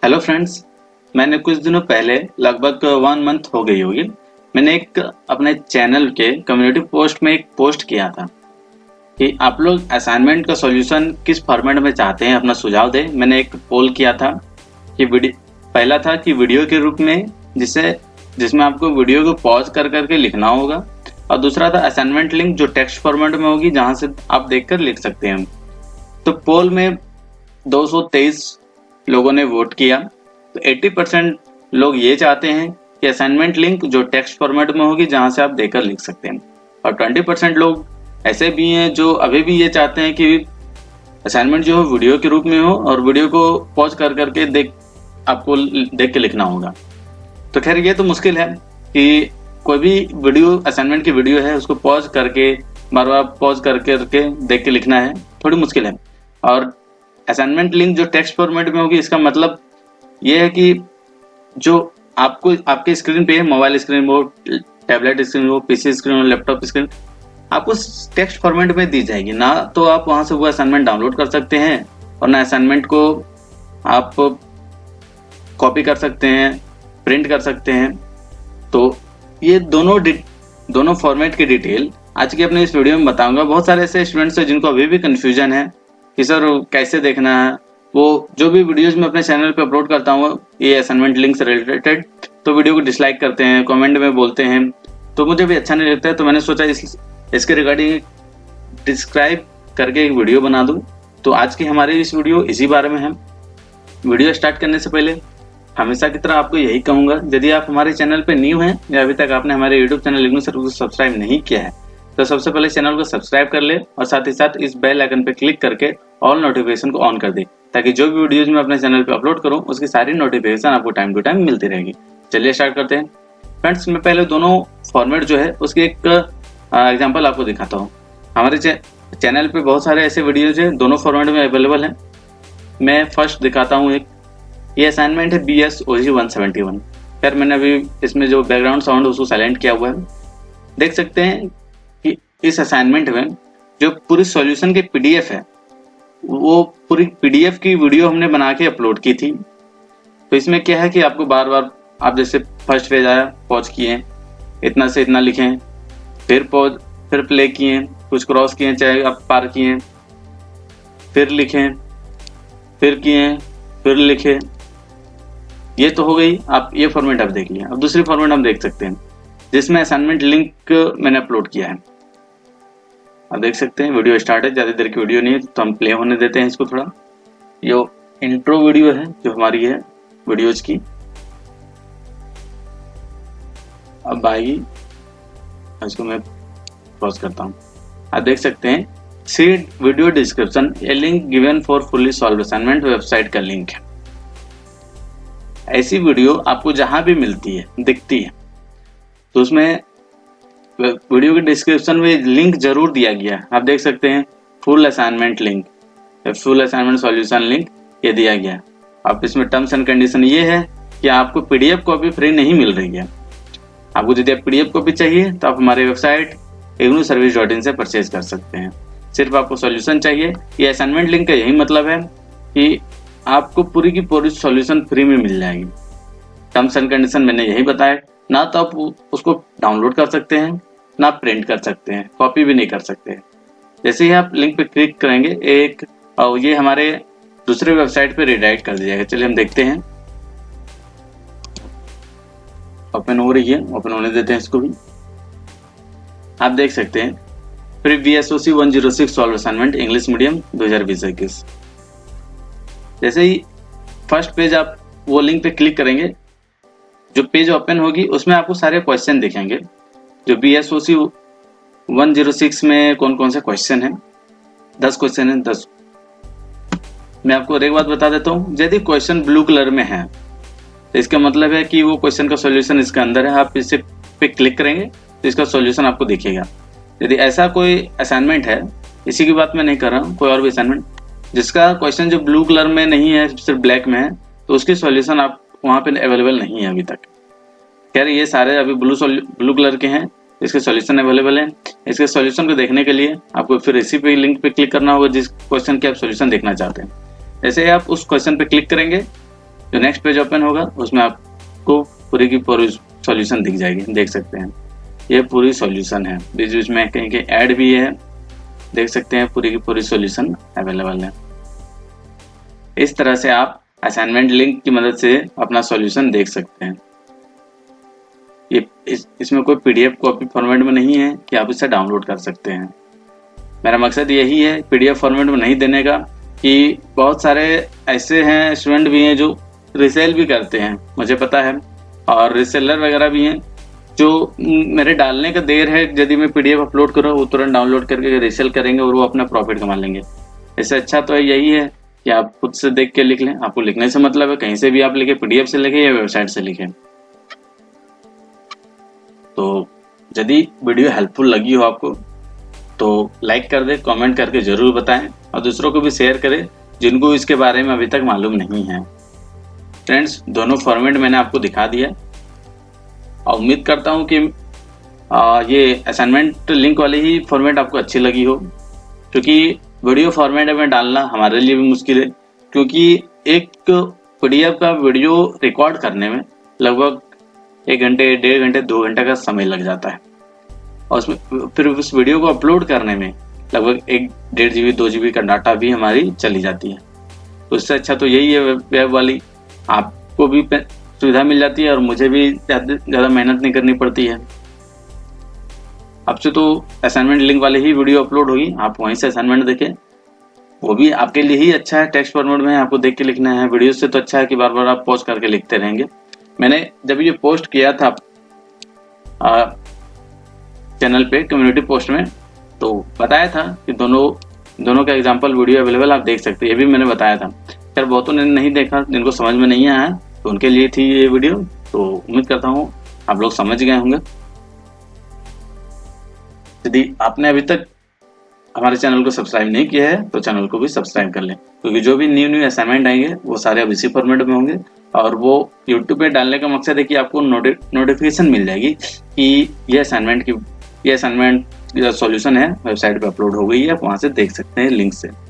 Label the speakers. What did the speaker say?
Speaker 1: Hello friends, मैंने कुछ दिनों पहले लगभग 1 मंथ हो गई होगी, मैंने एक अपने चैनल के कम्युनिटी पोस्ट में एक पोस्ट किया था कि आप लोग असाइनमेंट का सॉल्यूशन किस फॉर्मेट में चाहते हैं, अपना सुझाव दें। मैंने एक पोल किया था कि पहला था कि वीडियो के रूप में जिसमें आपको वीडियो को पॉज कर करके लिखना होगा, और दूसरा था असाइनमेंट लिंक जो टेक्स्ट फॉर्मेट में होगी जहां से आप देखकर लिख सकते हैं। तो पोल में 223 लोगों ने वोट किया। तो 80% लोग ये चाहते हैं कि असाइनमेंट लिंक जो टेक्स्ट फॉर्मेट में होगी जहां से आप देकर लिख सकते हैं, और 20% लोग ऐसे भी हैं जो अभी भी ये चाहते हैं कि असाइनमेंट जो हो वीडियो के रूप में हो और वीडियो को पॉज कर करके आपको देख के लिखना होगा। तो खैर ये तो मुश्किल है कि कोई भी वीडियो असाइनमेंट की वीडियो है उसको पॉज करके बार बार पॉज करके देख के लिखना है, थोड़ी मुश्किल है। और असाइनमेंट लिंक जो टेक्स्ट फॉर्मेट में होगी, इसका मतलब ये है कि जो आपको आपके स्क्रीन पे, मोबाइल स्क्रीन हो, टैबलेट स्क्रीन हो, पीसी स्क्रीन हो, लैपटॉप स्क्रीन, आपको टेक्स्ट फॉर्मेट में दी जाएगी ना। तो आप वहां से वो असाइनमेंट डाउनलोड कर सकते हैं और ना असाइनमेंट को आप कॉपी कर सकते हैं, प्रिंट कर सकते हैं। तो ये दोनों फॉर्मेट की डिटेल आज की अपने इस वीडियो में बताऊंगा। बहुत सारे ऐसे स्टूडेंट्स हैं जिनको अभी भी कंफ्यूजन है कि सर कैसे देखना है। वो जो भी वीडियोस मैं अपने चैनल पे अपलोड करता हूँ ये असाइनमेंट लिंक से रिलेटेड, तो वीडियो को डिसलाइक करते हैं, कमेंट में बोलते हैं, तो मुझे भी अच्छा नहीं लगता है। तो मैंने सोचा इसके रिगार्डिंग डिस्क्राइब करके एक वीडियो बना दूँ। तो आज की हमारी इस वीडियो इसी बारे में है। वीडियो स्टार्ट करने से पहले हमेशा की तरह आपको यही कहूँगा, यदि आप हमारे चैनल पर न्यू हैं या अभी तक आपने हमारे यूट्यूब चैनल इग्नू सर को सब्सक्राइब नहीं किया है, तो सबसे पहले चैनल को सब्सक्राइब कर ले और साथ ही साथ इस बेल आइकन पे क्लिक करके ऑल नोटिफिकेशन को ऑन कर दे, ताकि जो भी वीडियोज मैं अपने चैनल पे अपलोड करूं उसकी सारी नोटिफिकेशन आपको टाइम टू टाइम मिलती रहेगी। चलिए स्टार्ट करते हैं। फ्रेंड्स, मैं पहले दोनों फॉर्मेट जो है उसकी एक एग्जांपल आपको दिखाता हूँ। हमारे चैनल पे बहुत सारे ऐसे वीडियोज है, दोनों फॉर्मेट में अवेलेबल है। मैं फर्स्ट दिखाता हूँ एक, ये असाइनमेंट है BSOG 171। खैर मैंने अभी इसमें जो बैकग्राउंड साउंड उसको साइलेंट किया हुआ है। देख सकते हैं कि इस असाइनमेंट में जो पूरी सॉल्यूशन की PDF है, वो पूरी PDF की वीडियो हमने बना के अपलोड की थी। तो इसमें क्या है कि आपको बार बार आप जैसे फर्स्ट पेज आया, पॉज किए, इतना से इतना लिखें, फिर पॉज, फिर प्ले किए, कुछ क्रॉस किए, चाहे आप पार किए, फिर लिखें, फिर किए, फिर लिखें। ये तो हो गई। आप ये फॉर्मेट आप देख लिया। अब दूसरी फॉर्मेट हम देख सकते हैं जिसमें असाइनमेंट लिंक मैंने अपलोड किया है। आप देख सकते हैं वीडियो स्टार्ट है, ज़्यादा देर की वीडियो नहीं है तो हम प्ले होने देते हैं इसको थोड़ा। ये इंट्रो वीडियो है जो हमारी है वीडियोज की। अब आएगी, इसको मैं पॉज करता हूँ। आप देख सकते हैं see video description, a link given for fully solve assignment, website का लिंक है। ऐसी वीडियो आपको जहां भी मिलती है, दिखती है, तो उसमें वीडियो के डिस्क्रिप्शन में लिंक जरूर दिया गया है। आप देख सकते हैं full assignment link, full assignment solution link ये दिया गया है। अब इसमें टर्म्स एंड कंडीशन ये है कि आपको PDF कॉपी फ्री नहीं मिल रही है। आपको यदि PDF कॉपी चाहिए तो आप हमारे वेबसाइट ignuservice.in से परचेज कर सकते हैं। सिर्फ आपको सॉल्यूशन चाहिए। ये असाइनमेंट लिंक का यही मतलब है कि आपको पूरी की पूरी सॉल्यूशन फ्री में मिल जाएगी। टर्म्स एंड कंडीशन मैंने यही बताया। ना तो आप उसको डाउनलोड कर सकते हैं, ना प्रिंट कर सकते हैं, कॉपी भी नहीं कर सकते। जैसे ही आप लिंक पे क्लिक करेंगे एक, और ये हमारे दूसरे वेबसाइट पे रिडायरेक्ट कर दिया जाएगा। चलिए हम देखते हैं। ओपन हो रही है, ओपन होने देते हैं इसको भी। आप देख सकते हैं free BSOC 106 solve assignment English medium 2020-21। जैसे ही फर्स्ट पेज आप वो लिंक पे क्लिक करेंगे, जो पेज ओपन होगी उसमें आपको सारे क्वेश्चन दिखेंगे। जो BSOC 106 में कौन कौन से क्वेश्चन हैं, 10 क्वेश्चन हैं। 10 मैं आपको एक बात बता देता हूँ, यदि क्वेश्चन ब्लू कलर में है तो इसका मतलब है कि वो क्वेश्चन का सॉल्यूशन इसके अंदर है। आप इसे पे क्लिक करेंगे तो इसका सॉल्यूशन आपको दिखेगा। यदि ऐसा कोई असाइनमेंट है, इसी की बात मैं नहीं कर रहा हूँ, कोई और भी असाइनमेंट जिसका क्वेश्चन जो ब्लू कलर में नहीं है, सिर्फ ब्लैक में है, तो उसकी सॉल्यूशन आप वहाँ पे अवेलेबल नहीं है अभी तक। खैर ये सारे अभी ब्लू कलर के हैं, इसके सॉल्यूशन अवेलेबल है। इसके सॉल्यूशन को देखने के लिए आपको फिर इसी पे लिंक पे क्लिक करना होगा जिस क्वेश्चन के आप सॉल्यूशन देखना चाहते हैं। जैसे आप उस क्वेश्चन पे क्लिक करेंगे जो नेक्स्ट पेज ओपन होगा उसमें आपको पूरी की पूरी सॉल्यूशन दिख जाएगी, देख सकते हैं ये पूरी सॉल्यूशन है। बीच बीच में कहीं कहीं ऐड भी है, देख सकते हैं पूरी की पूरी सॉल्यूशन अवेलेबल है। इस तरह से आप असाइनमेंट लिंक की मदद से अपना सॉल्यूशन देख सकते हैं। ये इसमें कोई पीडीएफ कॉपी फॉर्मेट में नहीं है कि आप इसे डाउनलोड कर सकते हैं। मेरा मकसद यही है पीडीएफ फॉर्मेट में नहीं देने का कि बहुत सारे ऐसे हैं स्टूडेंट भी हैं जो रिसेल भी करते हैं, मुझे पता है, और रिसेलर वगैरह भी हैं जो मेरे डालने का देर है, यदि मैं पीडीएफ अपलोड करूँ वो तुरंत डाउनलोड करके रिसेल करेंगे और वो अपना प्रॉफिट कमा लेंगे। इससे अच्छा तो यही है कि आप खुद से देख के लिख लें। आपको लिखने से मतलब है कहीं से भी आप लिखे, पीडीएफ से लिखे या वेबसाइट से लिखें। तो यदि वीडियो हेल्पफुल लगी हो आपको तो लाइक कर दे, कमेंट करके जरूर बताएं और दूसरों को भी शेयर करें जिनको इसके बारे में अभी तक मालूम नहीं है। फ्रेंड्स, दोनों फॉर्मेट मैंने आपको दिखा दिया और उम्मीद करता हूं कि ये असाइनमेंट लिंक वाली ही फॉर्मेट आपको अच्छी लगी हो, क्योंकि वीडियो फॉर्मेट में डालना हमारे लिए भी मुश्किल है, क्योंकि एक पीडीएफ का वीडियो रिकॉर्ड करने में लगभग 1 घंटे, 1.5 घंटे, 2 घंटे का समय लग जाता है और उसमें फिर उस वीडियो को अपलोड करने में लगभग 1-1.5 GB 2 GB का डाटा भी हमारी चली जाती है। तो इससे अच्छा तो यही है वेब वाली, आपको भी सुविधा मिल जाती है और मुझे भी ज़्यादा मेहनत नहीं करनी पड़ती है। अब से तो असाइनमेंट लिंक वाली ही वीडियो अपलोड होगी, आप वहीं से असाइनमेंट देखें, वो भी आपके लिए ही अच्छा है। टेक्स्ट फॉर्मेट में आपको देख के लिखना है, वीडियो से तो अच्छा है कि बार बार आप पॉज करके लिखते रहेंगे। मैंने जब ये पोस्ट किया था चैनल पे कम्युनिटी पोस्ट में तो बताया था कि दोनों का एग्जांपल वीडियो अवेलेबल आप देख सकते हैं, ये भी मैंने बताया था। खैर बहुतों ने नहीं देखा, जिनको समझ में नहीं आया तो उनके लिए थी ये वीडियो, तो उम्मीद करता हूँ आप लोग समझ गए होंगे। यदि आपने अभी तक हमारे चैनल को सब्सक्राइब नहीं किया है तो चैनल को भी सब्सक्राइब कर लें, क्योंकि जो भी न्यू असाइनमेंट आएंगे वो सारे अब इसी फॉर्मेट में होंगे और वो यूट्यूब पे डालने का मकसद है कि आपको नोटिफिकेशन मिल जाएगी कि ये असाइनमेंट सॉल्यूशन है, वेबसाइट पे अपलोड हो गई है, आप वहां से देख सकते हैं लिंक से।